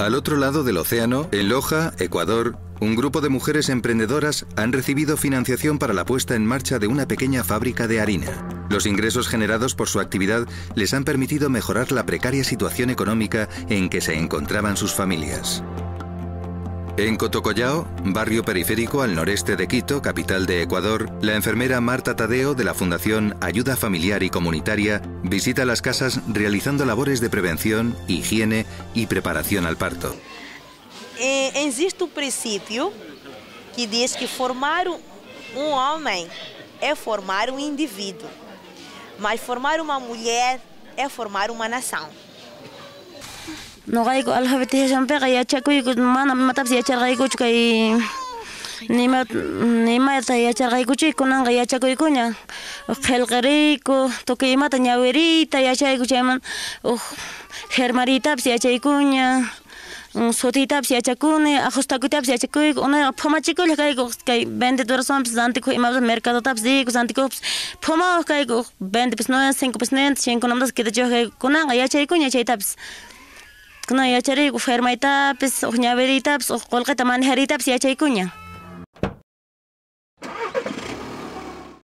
Al otro lado del océano, en Loja, Ecuador, un grupo de mujeres emprendedoras han recibido financiación para la puesta en marcha de una pequeña fábrica de harina. Los ingresos generados por su actividad les han permitido mejorar la precaria situación económica en que se encontraban sus familias. En Cotocollao, barrio periférico al noreste de Quito, capital de Ecuador, la enfermera Marta Tadeo de la Fundación Ayuda Familiar y Comunitaria visita las casas realizando labores de prevención, higiene y preparación al parto. Existe un princípio que diz que formar homem é formar indivíduo, mas formar uma mulher é formar uma nação. No gaigo alfabetización pega ya chakuy mana matapsi ya chargaigo chukay nima ta ya chargaigo chikunan ya chakuy kunya khelqarico toki mata ñawerita ya chaygo chayman germarita ya chay kunya sotita ya chakune ajustakuta ya chakuy una phoma chikul kaygo kay vendedor son zantico imabs mercado taps digo zantico phoma kaygo 20% 5% 5 que de yo kunan ya chay kunya chay taps kuna ya chari fermaita pis ñaverita pis kolqata manjarita pis ya chay kuña.